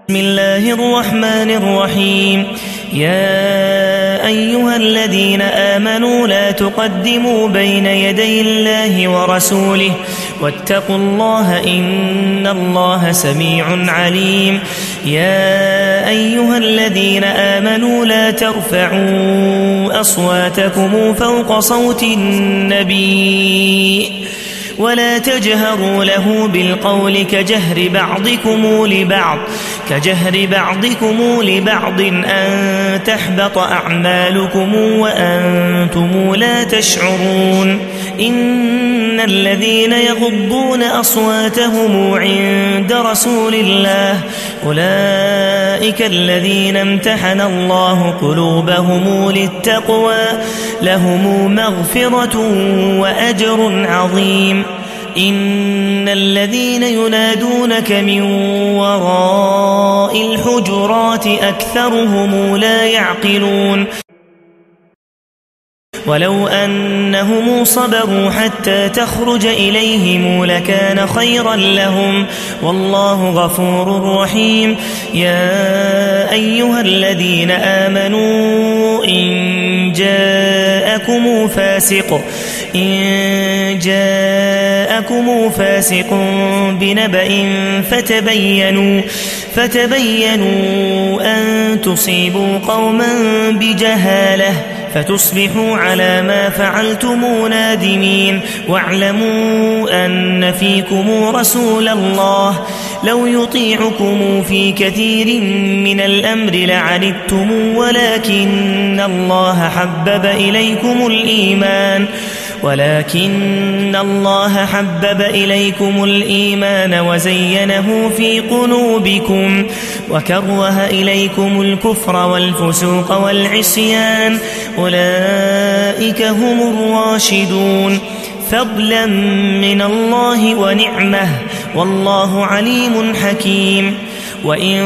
بسم الله الرحمن الرحيم. يا أيها الذين آمنوا لا تقدموا بين يدي الله ورسوله واتقوا الله إن الله سميع عليم. يا أيها الذين آمنوا لا ترفعوا أصواتكم فوق صوت النبي ولا تجهروا له بالقول كجهر بعضكم لبعض أن تحبط أعمالكم وأنتم لا تشعرون. إن الذين يغضون أصواتهم عند رسول الله أولئك الذين امتحن الله قلوبهم للتقوى لهم مغفرة وأجر عظيم. إن الذين ينادونك من وراء الحجرات أكثرهم لا يعقلون. ولو أنهم صبروا حتى تخرج إليهم لكان خيرا لهم والله غفور رحيم. يا أيها الذين آمنوا إن جاءكم فاسق بنبأ فتبينوا أن تصيبوا قوما بجهالة فتصبحوا على ما فعلتم نادمين. واعلموا أن فيكم رسول الله لو يطيعكم في كثير من الأمر لعنتم ولكن الله حبب إليكم الإيمان وزينه في قلوبكم وكره إليكم الكفر والفسوق والعصيان أولئك هم الراشدون فضلا من الله ونعمه والله عليم حكيم. وإن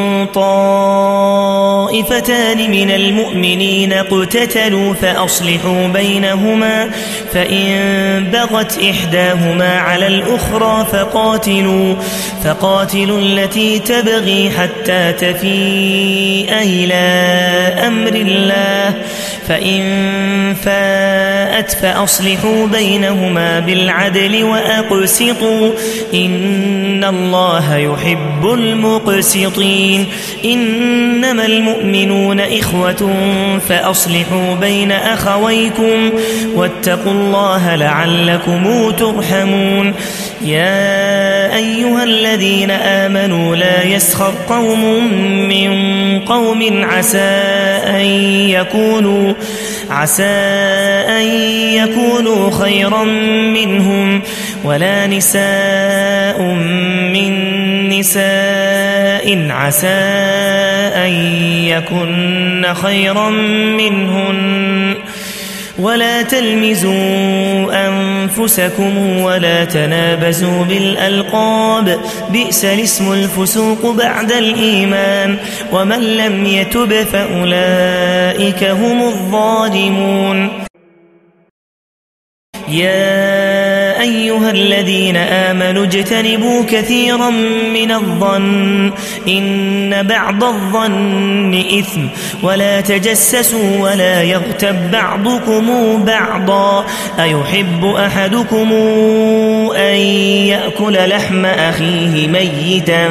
طائفتان من المؤمنين اقتتلوا فأصلحوا بينهما فإن بغت إحداهما على الأخرى فقاتلوا التي تبغي حتى تفيء إلى أمر الله فإن فاءت فأصلحوا بينهما بالعدل وأقسطوا إن الله يحب المقسطين. إنما المؤمنون إخوة فأصلحوا بين أخويكم واتقوا الله لعلكم ترحمون. يا أيها الذين آمنوا لا يسخر قوم من قوم عسى أن يكونوا خيرا منهم ولا نساء من نساء عسى أن يكن خيرا منهن ولا تلمزوا أنفسكم ولا تنابزوا بالألقاب بئس الاسم الفسوق بعد الإيمان ومن لم يتب فأولئك هم الظالمون. يا أيها الذين آمنوا اجتنبوا كثيرا من الظن إن بعض الظن إثم ولا تجسسوا ولا يغتب بعضكم بعضا أيحب أحدكم أن يأكل لحم أخيه ميتا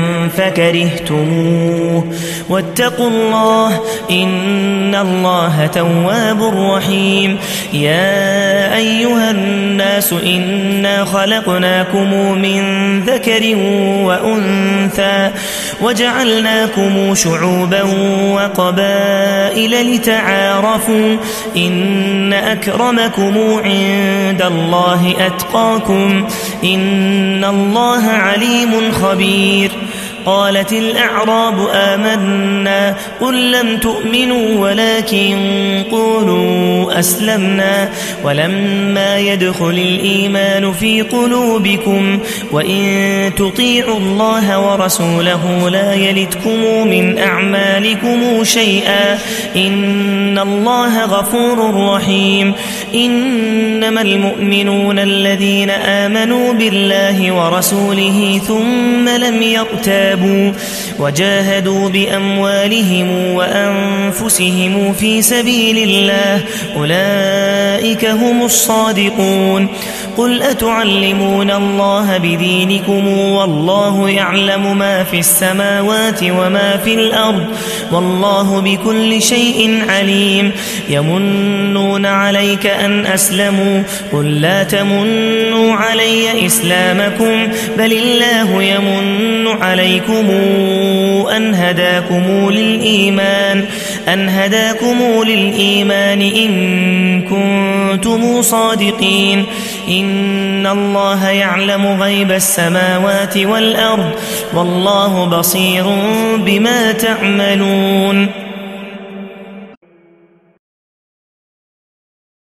فكرهتموه واتقوا الله إن الله تواب رحيم. يا أيها الناس إنا خلقناكم من ذكر وأنثى وجعلناكم شعوبا وقبائل لتعارفوا إن أكرمكم عند الله أتقاكم إن الله عليم خبير. قالت الأعراب آمنا قل لم تؤمنوا ولكن قولوا أسلمنا ولما يدخل الإيمان في قلوبكم وإن تطيعوا الله ورسوله لا يلتكم من أعمالكم شيئا إن الله غفور رحيم. إنما المؤمنون الذين آمنوا بالله ورسوله ثم لم يرتابوا وجاهدوا بأموالهم وأنفسهم في سبيل الله أولئك هم الصادقون قل أتعلمون الله بدينكم والله يعلم ما في السماوات وما في الأرض والله بكل شيء عليم يمنون عليك أن أسلموا قل لا تمنوا علي إسلامكم بل الله يمن عليكم أن هداكم للإيمان إن كنتم صادقين إن الله يعلم غيب السماوات والأرض والله بصير بما تعملون